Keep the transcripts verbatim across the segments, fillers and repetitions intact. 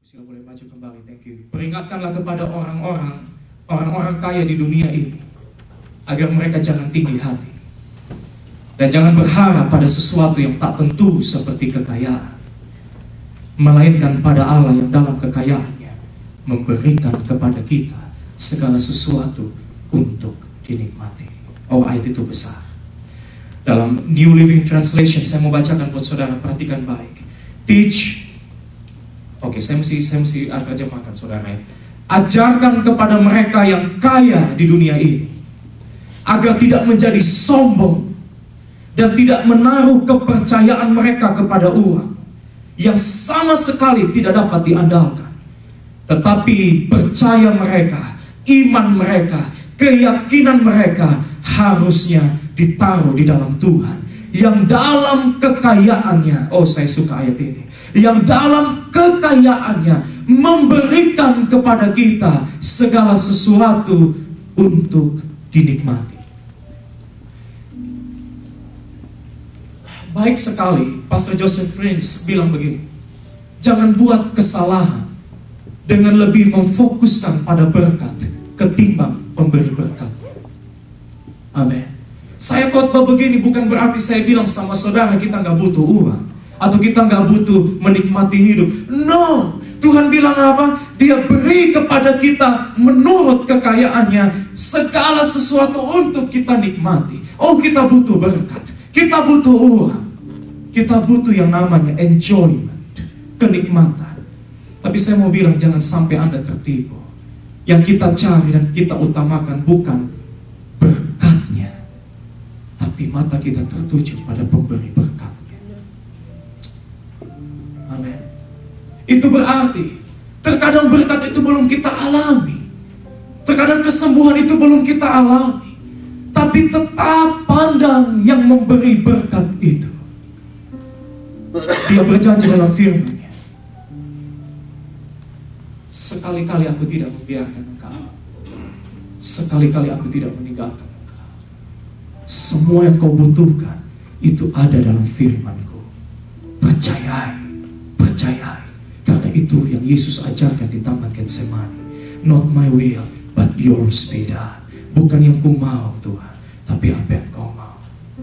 Sila boleh maju kembali, thank you. Peringatkanlah kepada orang-orang, orang-orang kaya di dunia ini, agar mereka jangan tinggi hati. Dan jangan berharap pada sesuatu yang tak tentu seperti kekayaan. Melainkan pada Allah yang dalam kekayaannya memberikan kepada kita segala sesuatu untuk dinikmati. Oh, ayat itu besar. Dalam New Living Translation, saya mau bacakan buat saudara, perhatikan baik. Teach. Oke, saya mesti, saya mesti terjemahkan saudara ya. Ajarkan kepada mereka yang kaya di dunia ini, agar tidak menjadi sombong dan tidak menaruh kepercayaan mereka kepada uang yang sama sekali tidak dapat diandalkan. Tetapi percaya mereka, iman mereka, keyakinan mereka harusnya ditaruh di dalam Tuhan, yang dalam kekayaannya, oh saya suka ayat ini, yang dalam kekayaannya memberikan kepada kita segala sesuatu untuk dinikmati. Baik sekali, Pastor Joseph Prince bilang begini, jangan buat kesalahan dengan lebih memfokuskan pada berkat ketimbang pemberi berkat. Amin. Saya khotbah begini bukan berarti saya bilang sama saudara kita nggak butuh uang, atau kita nggak butuh menikmati hidup. No, Tuhan bilang apa? Dia beri kepada kita menurut kekayaannya segala sesuatu untuk kita nikmati. Oh, kita butuh berkat, kita butuh uang, kita butuh yang namanya enjoyment, kenikmatan. Tapi saya mau bilang jangan sampai Anda tertipu. Yang kita cari dan kita utamakan bukan berkatnya, tapi mata kita tertuju pada pemberi berkat. Amin. Itu berarti terkadang berkat itu belum kita alami, terkadang kesembuhan itu belum kita alami, tapi tetap pandang yang memberi berkat itu. Dia berjanji dalam firman-Nya, sekali-kali aku tidak membiarkan engkau, sekali-kali aku tidak meninggalkan engkau. Semua yang kau butuhkan itu ada dalam firman-Ku. Percayai, percayai. Karena itu yang Yesus ajarkan di Taman Getsemani. Not my will, but yours be done. Bukan yang ku mau Tuhan, tapi apa yang kau mau.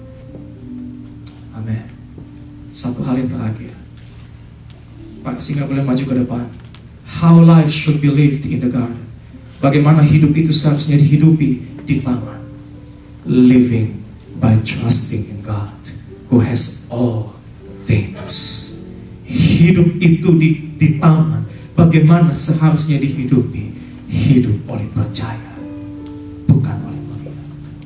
Amin. Satu hal yang terakhir, Pak Singa boleh maju ke depan. How life should be lived in the garden. Bagaimana hidup itu seharusnya dihidupi di taman. Living by trusting in God who has all things. Hidup itu di, di taman, bagaimana seharusnya dihidupi. Hidup oleh percaya, bukan oleh melihat.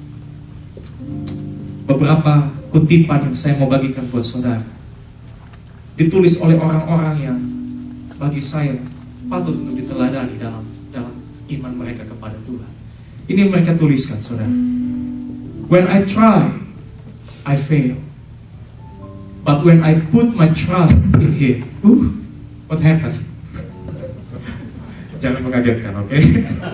Beberapa kutipan yang saya mau bagikan buat saudara, ditulis oleh orang-orang yang bagi saya patut untuk diteladani dalam dalam iman mereka kepada Tuhan. Ini yang mereka tuliskan, saudara. When I try, I fail. But when I put my trust in Him, uh, what happened? Jangan mengagetkan, oke? Okay?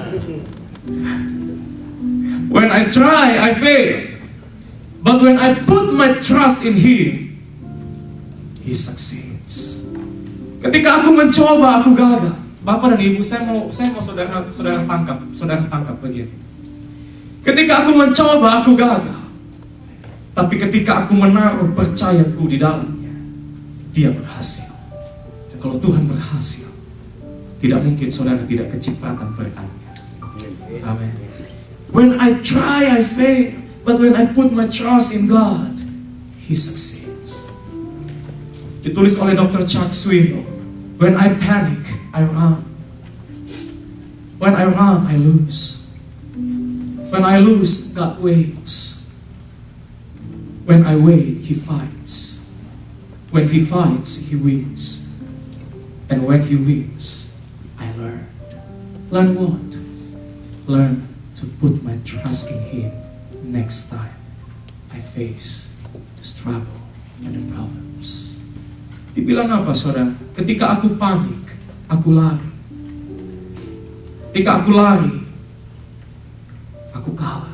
When I try, I fail. But when I put my trust in Him, He succeeds. Ketika aku mencoba, aku gagal. Bapak dan Ibu, saya mau saya mau saudara saudara tangkap, saudara tangkap begini. Ketika aku mencoba, aku gagal. Tapi ketika aku menaruh percayaku di dalamnya, Dia berhasil. Dan kalau Tuhan berhasil, tidak mungkin saudara tidak kecipratan berkatnya. Amin. When I try, I fail. But when I put my trust in God, He succeeds. Ditulis oleh dokter Chuck Swindoll. When I panic, I run. When I run, I lose. When I lose, God waits. When I wait, He fights. When He fights, He wins. And when He wins, I learn. Learn what? Learn to put my trust in Him next time I face the struggle and the problems. Dibilang apa, saudara? Ketika aku panik, aku lari. Ketika aku lari, aku kalah.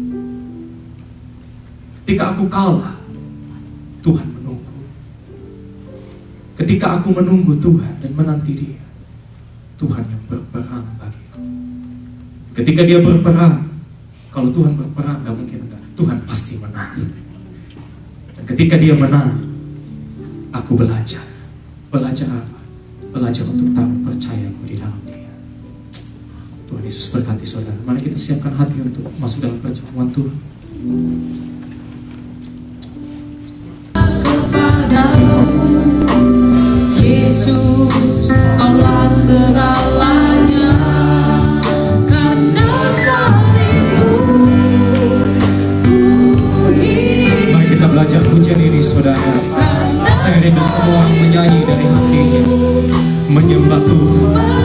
Ketika aku kalah, Tuhan menunggu. Ketika aku menunggu Tuhan dan menanti Dia, Tuhan yang berperang bagiku. Ketika dia berperang, kalau Tuhan berperang gak mungkin enggak, Tuhan pasti menang. Dan ketika dia menang, aku belajar. Belajar apa? Belajar untuk taruh percayaku di dalam dia. Tuhan Yesus berkati saudara. Mari kita siapkan hati untuk masuk dalam perjamuan Tuhan. Yesus, Allah segalanya, karena salibmu ku hidup. Mari kita belajar pujian ini saudara. Saya rindu semua menyanyi dari hatinya, menyembah Tuhan.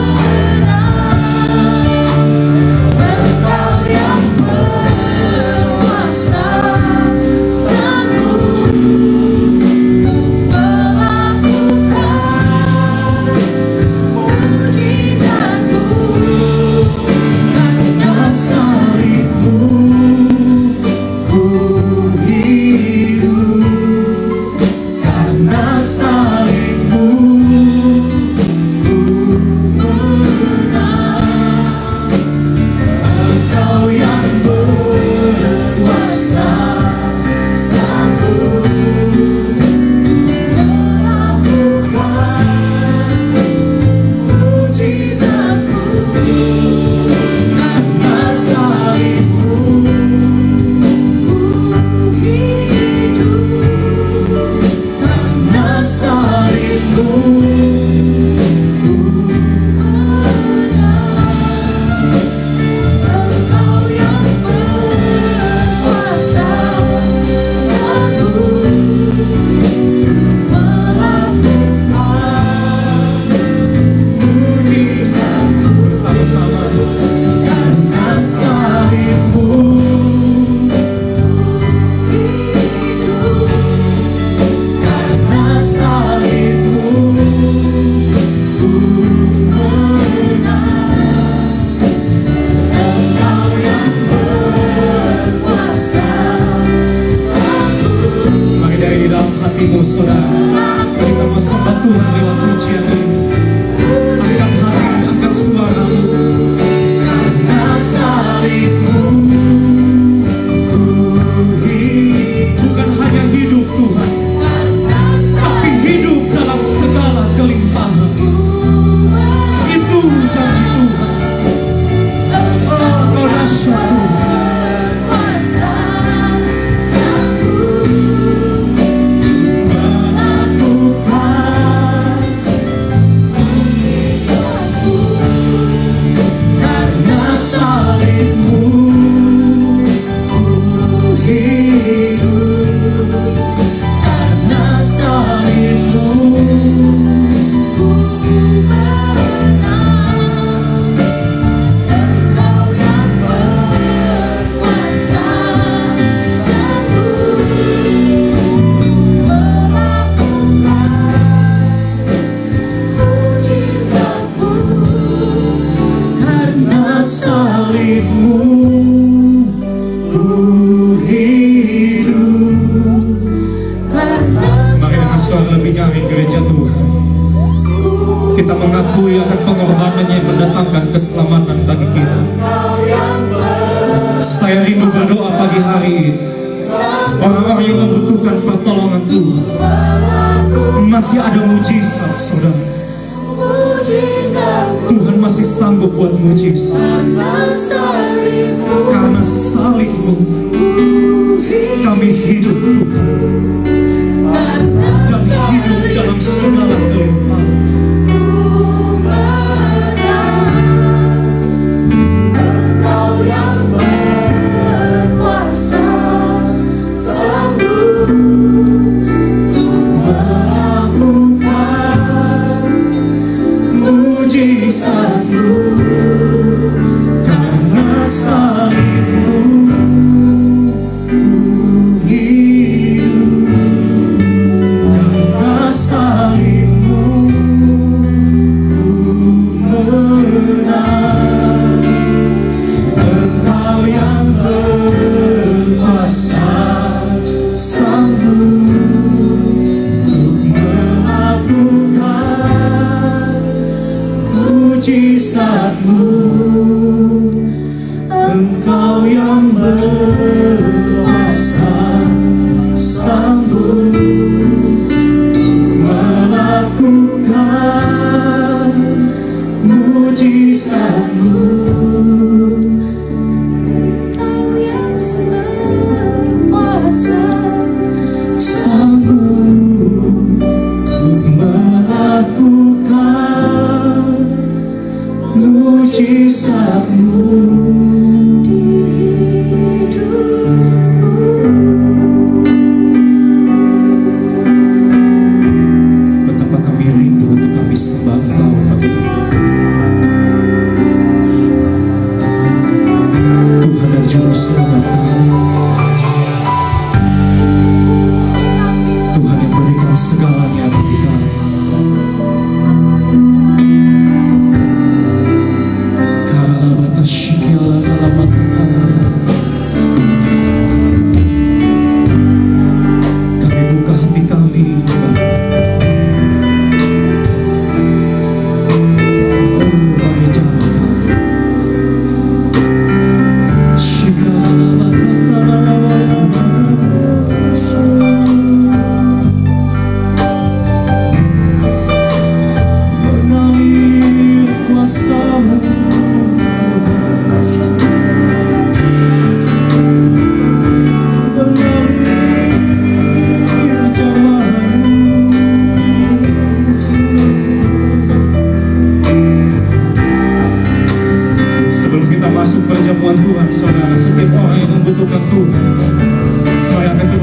Keselamatan bagi kita. Saya rindu berdoa pagi hari ini. Orang-orang yang membutuhkan pertolongan Tuhan. Masih ada mujizat, saudara. Tuhan masih sanggup buat mujizat. Karena salibmu kami hidup Tuhan. Dan hidup dalam segala kelimpahan. Karena salibmu ku hidup.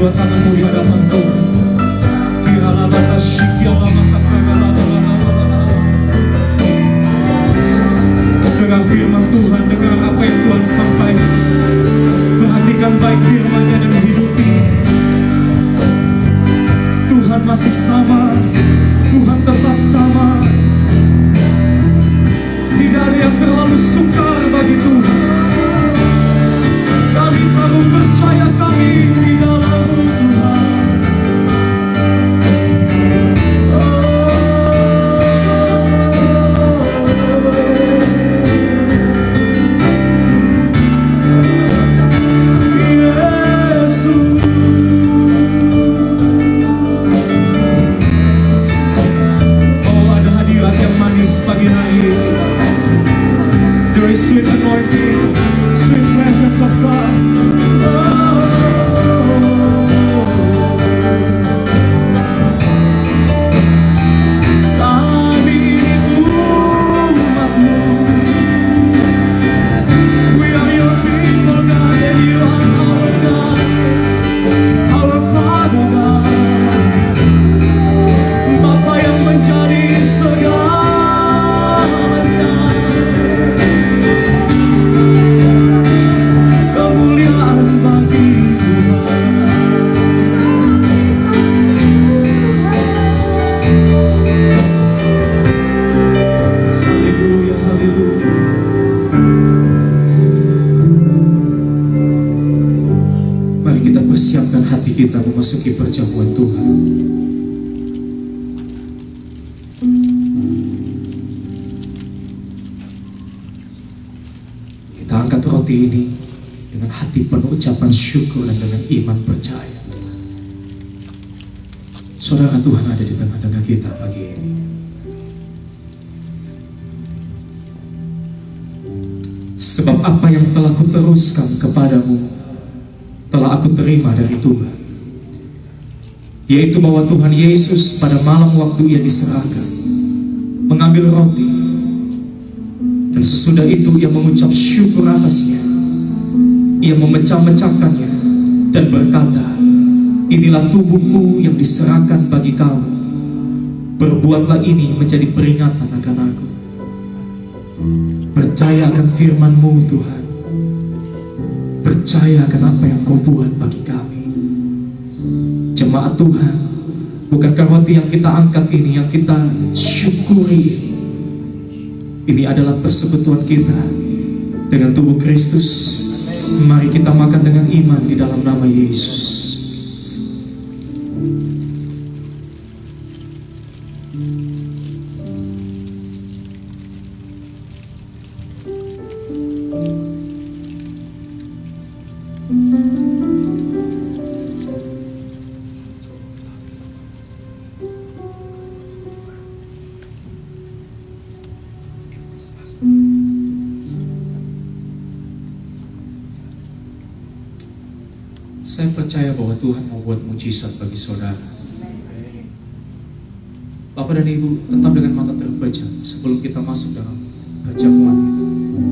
kedua tanganmu di hadapan Tuhan. Dengar firman Tuhan, dengar apa yang Tuhan sampaikan. Perhatikan baik firman-Nya dan hidupi. Tuhan masih sama, Tuhan tetap sama. Tidak ada yang terlalu sukar bagi Tuhan. Kami taruh percaya kami di dalam-Mu Tuhan. Pagi hari ini, there is sweet anointing, sweet presence of God. Kami umat-Mu, we are your people, God, and you are our God, our Father God, Bapa yang menjadi segala. Persiapkan hati kita memasuki perjamuan Tuhan. Kita angkat roti ini dengan hati penuh ucapan syukur dan dengan iman percaya. Saudara, Tuhan ada di tengah-tengah kita pagi ini. Sebab apa yang telah kuteruskan kepadamu telah aku terima dari Tuhan, yaitu bahwa Tuhan Yesus pada malam waktu Ia diserahkan mengambil roti, dan sesudah itu Ia mengucap syukur atasnya. Ia memecah-mecahkannya dan berkata, inilah tubuhku yang diserahkan bagi kamu. Perbuatlah ini menjadi peringatan akan aku. Percaya akan firman-Mu Tuhan. Percaya akan apa yang Kau buat bagi kami. Jemaat Tuhan, bukankah roti yang kita angkat ini, yang kita syukuri, ini adalah persekutuan kita dengan tubuh Kristus. Mari kita makan dengan iman di dalam nama Yesus. Saya percaya bahwa Tuhan mau buat mujizat bagi saudara. Bapak dan Ibu, tetap dengan mata terpejam sebelum kita masuk dalam perjamuan ini.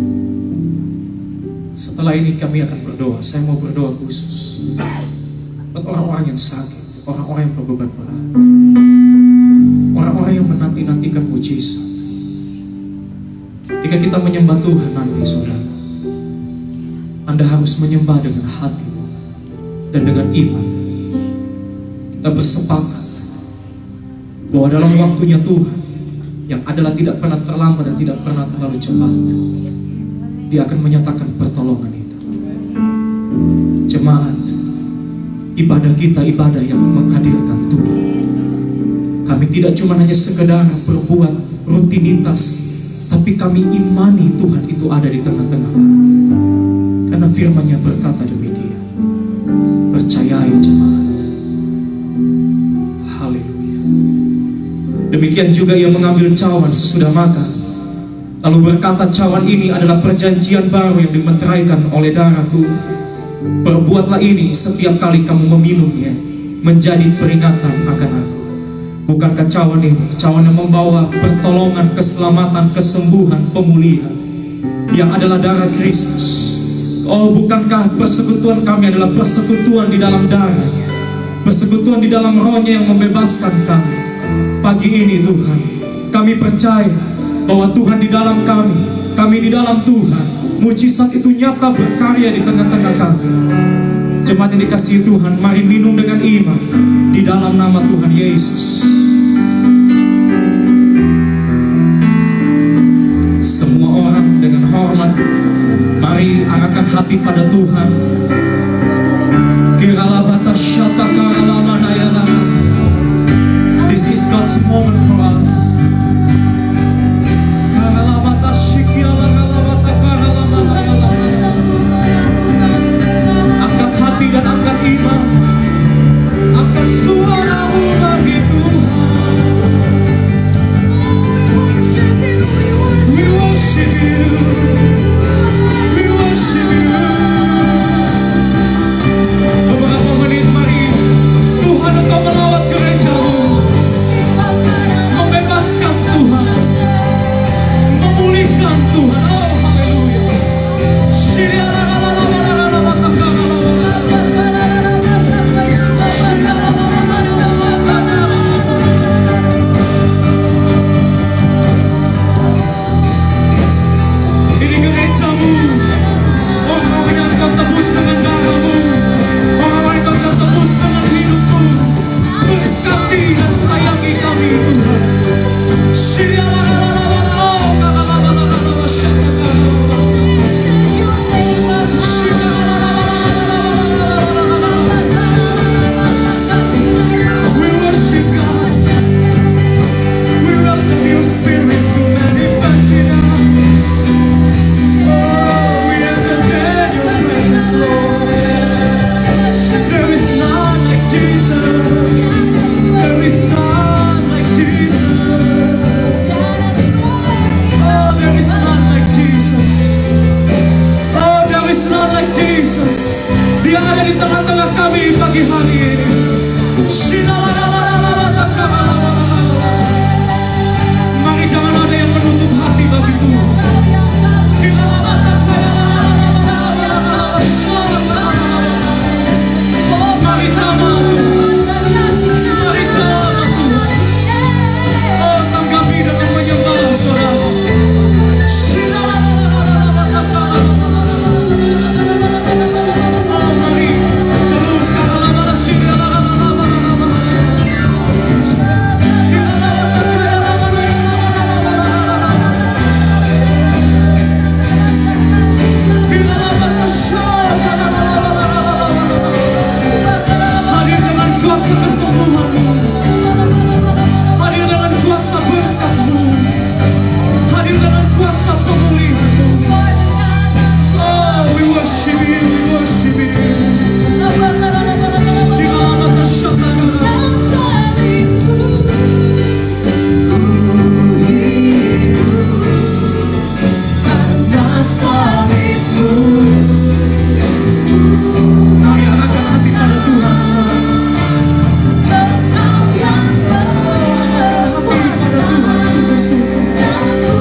Setelah ini kami akan berdoa. Saya mau berdoa khusus buat orang-orang yang sakit, orang-orang yang berbeban berat, orang-orang yang menanti-nantikan mujizat. Ketika kita menyembah Tuhan nanti, saudara, Anda harus menyembah dengan hati dan dengan iman. Kita bersepakat bahwa dalam waktunya Tuhan, yang adalah tidak pernah terlambat dan tidak pernah terlalu cepat, Dia akan menyatakan pertolongan itu. Jemaat, ibadah kita ibadah yang menghadirkan Tuhan. Kami tidak cuma hanya sekedar berbuat rutinitas, tapi kami imani Tuhan itu ada di tengah-tengah kami. Karena firman-Nya berkata demikian. Percayai jemaat. Haleluya. Demikian juga Ia mengambil cawan sesudah makan, lalu berkata, cawan ini adalah perjanjian baru yang dimeteraikan oleh darahku. Perbuatlah ini setiap kali kamu meminumnya, menjadi peringatan akan aku. Bukankah cawan ini cawan yang membawa pertolongan, keselamatan, kesembuhan, pemulihan, yang adalah darah Kristus? Oh, bukankah persekutuan kami adalah persekutuan di dalam darahnya? persekutuan di dalam rohnya yang membebaskan kami. Pagi ini Tuhan, kami percaya bahwa Tuhan di dalam kami, kami di dalam Tuhan. Mujizat itu nyata berkarya di tengah-tengah kami. Jemaat yang dikasihi Tuhan, mari minum dengan iman di dalam nama Tuhan Yesus. Semua orang dengan hormat, mari arahkan hati pada Tuhan. This is God's moment for us. Angkat hati dan angkat iman. Angkat suaramu bagi Tuhan. We worship you. We worship you. Beberapa menit mari Tuhan, Engkau melawat gerejamu, membebaskan Tuhan, memulihkan Tuhan. Oh haleluya. Ini gerejamu, orang-orang yang Kau tebus dengan darahmu, orang-orang yang Kau tebus dengan hidupmu. Berkati dan sayangi kami Tuhan. We worship God. We welcome your spirit to manifest in us. Oh, we entertain your presence, Lord. There is none like Jesus. There is none like Jesus. Oh, there is none like Jesus. Oh, there is none like Jesus. Dia ada di tengah-tengah kami pagi hari ini. Mari jangan ada yang menutup hati bagi Tuhan. Oh, mari jamah Tuhan. Mari jamah Tuhan. Oh, tanggapi dengan menyembah saudara. Oh, mari teruskan ala-ala sini, ala-ala. Hadir dengan kuasa kesembuhanmu, hadir dengan kuasa berkat-Mu, hadir dengan kuasa pemulihan-Mu. Oh, we worship you, we worship you. Di alamat syukur. Mari arahkan hati pada Tuhan, saudara. Hati pada Tuhan sungguh-sungguh.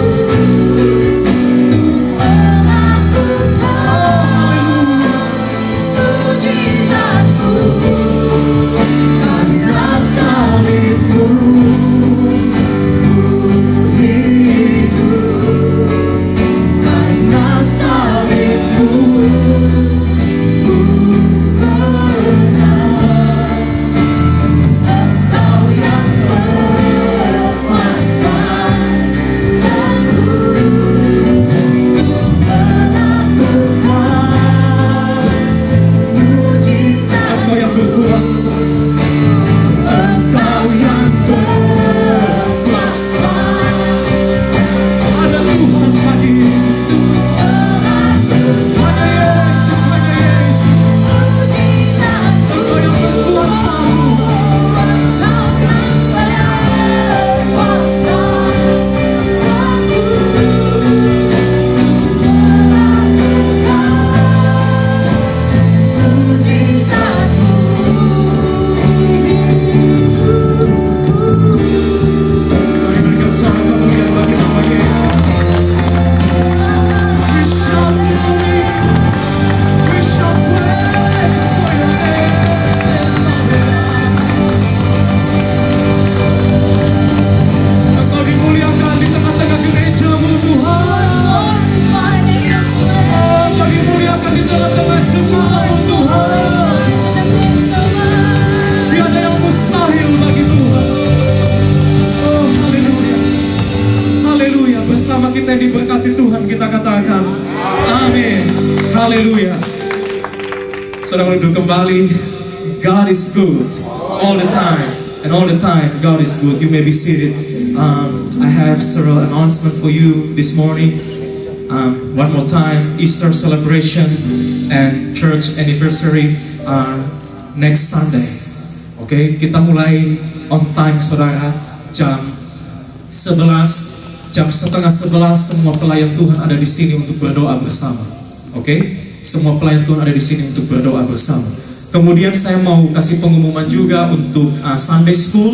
Engkau yang berkuasa. Engkau yang berkuasa. Ada Tuhan pagi ini. Hanya Yesus, hanya Yesus. Engkau yang berkuasa. Mujizat-Mu kita yang diberkati Tuhan, kita katakan amin. Haleluya. Saudara duduk kembali. God is good all the time, and all the time God is good. You may be seated. Um, I have several announcements for you this morning. Um, one more time, Easter celebration and church anniversary uh, next Sunday. Oke, okay? Kita mulai on time, saudara, jam sebelas, jam setengah sebelas. Semua pelayan Tuhan ada di sini untuk berdoa bersama. Oke, okay? Semua pelayan Tuhan ada di sini untuk berdoa bersama. Kemudian saya mau kasih pengumuman juga untuk uh, Sunday School.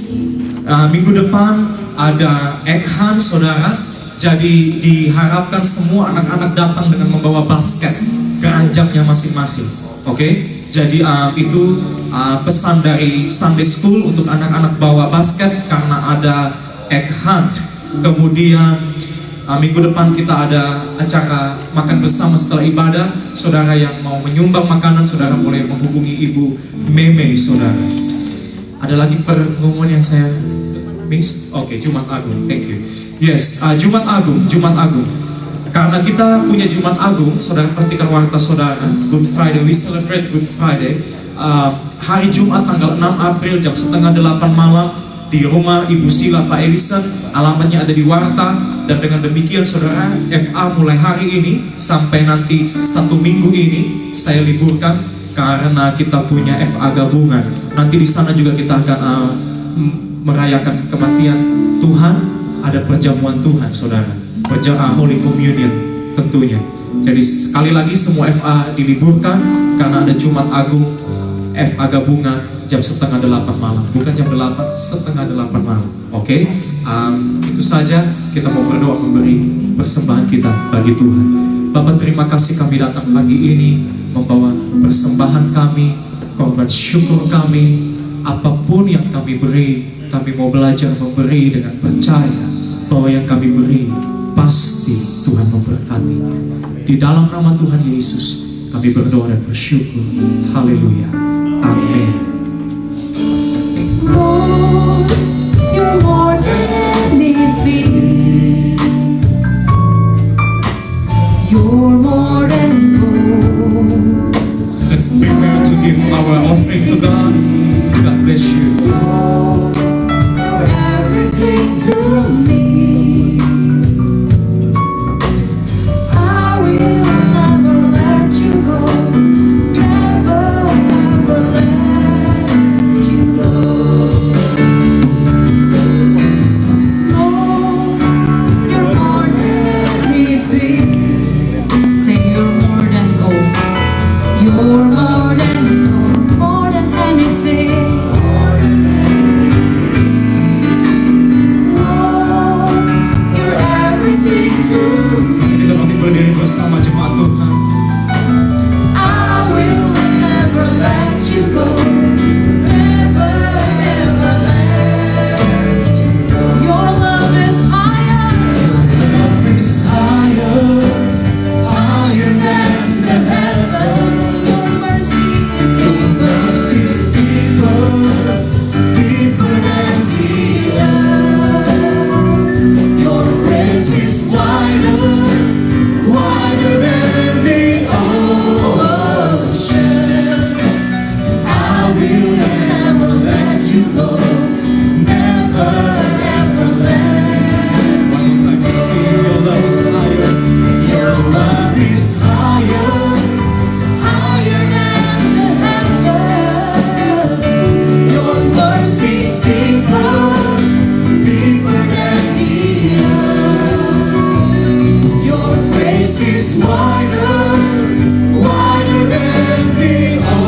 Uh, minggu depan ada egg hunt, saudara. Jadi diharapkan semua anak-anak datang dengan membawa basket keranjangnya masing-masing. Oke, okay? Jadi uh, itu uh, pesan dari Sunday School untuk anak-anak bawa basket karena ada egg hunt. Kemudian uh, minggu depan kita ada acara makan bersama setelah ibadah. Saudara yang mau menyumbang makanan, saudara boleh menghubungi Ibu Meme, saudara. Ada lagi pengumuman yang saya miss? Oke, okay, Jumat Agung, thank you. Yes, uh, Jumat Agung, Jumat Agung. Karena kita punya Jumat Agung, saudara perhatikan warta saudara. Good Friday, we celebrate Good Friday. Uh, hari Jumat tanggal enam April jam setengah delapan malam di rumah Ibu Sila Pak Edison. Alamatnya ada di warta. Dan dengan demikian saudara, F A mulai hari ini sampai nanti satu minggu ini saya liburkan karena kita punya F A gabungan. Nanti di sana juga kita akan uh, merayakan kematian Tuhan. Ada perjamuan Tuhan, saudara. Perjamuan Holy Communion tentunya. Jadi sekali lagi semua F A diliburkan karena ada Jumat Agung F A gabungan jam setengah delapan malam, bukan jam delapan, setengah delapan malam. Oke, okay? um, itu saja. Kita mau berdoa memberi persembahan kita bagi Tuhan. Bapak, terima kasih kami datang pagi ini membawa persembahan kami, korban syukur kami, apapun yang kami beri, kami mau belajar memberi dengan percaya bahwa yang kami beri pasti Tuhan memberkati. Di dalam nama Tuhan Yesus kami berdoa dan bersyukur. Haleluya. Amin. Lord, you're more than anything. You're more than gold. Let's prepare to give our offering to God. God bless you. Lord, you're everything to me. I will never let you go. Never, never let you go. Lord, you're more than anything. Say you're more than gold. You're more than gold, more than anything. Lord, you're everything to me. Kita bangkit berdiri bersama jemaat Tuhan. I will never let you go. Never, never let you go. Your love is higher. Your love is higher, higher than the heaven. Your mercy is deeper, is deeper, deeper than the earth. Your grace is wider, wider than the ocean. I will never let you go. Never, never let One more time, we sing, your love is higher. your love is higher, higher than the heaven. Your mercy is deeper, deeper than the earth. Your grace is wider, wider than the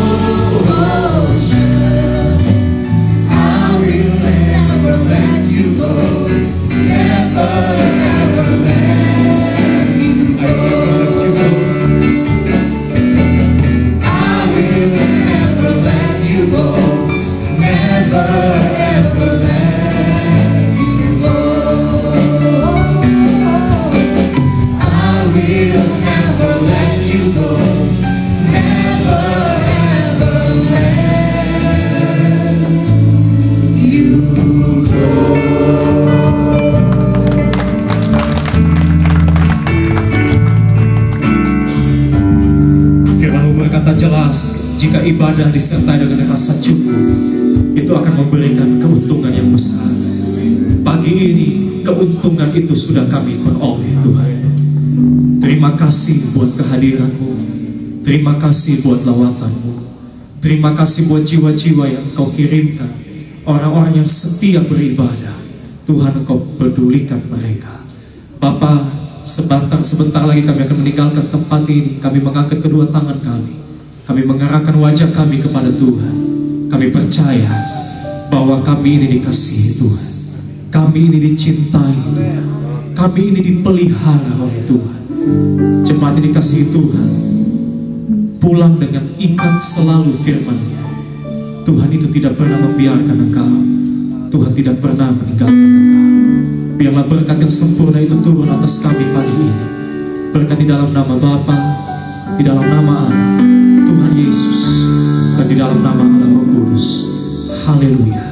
ocean. I will never let you go. Never, never let you go. I will never let you go. Never, ever let you go. I will never let you go. Never, ever let you go. ibadah disertai dengan rasa cukup, itu akan memberikan keuntungan yang besar. Pagi ini keuntungan itu sudah kami peroleh Tuhan. Terima kasih buat kehadiran-Mu. Terima kasih buat lawatan-Mu. Terima kasih buat jiwa-jiwa yang Engkau kirimkan, orang-orang yang setia beribadah. Tuhan, Engkau pedulikan mereka. Bapa, sebentar sebentar lagi kami akan meninggalkan tempat ini. Kami mengangkat kedua tangan kami. Kami mengarahkan wajah kami kepada Tuhan. Kami percaya bahwa kami ini dikasihi Tuhan. Kami ini dicintai Tuhan. Kami ini dipelihara oleh Tuhan. Jemaat ini dikasihi Tuhan, pulang dengan ingat selalu firman-Nya. Tuhan itu tidak pernah membiarkan engkau. Tuhan tidak pernah meninggalkan engkau. Biarlah berkat yang sempurna itu turun atas kami pagi ini. Berkat di dalam nama Bapa, di dalam nama Anak, Tuhan Yesus, dan di dalam nama Allah Roh Kudus. Haleluya.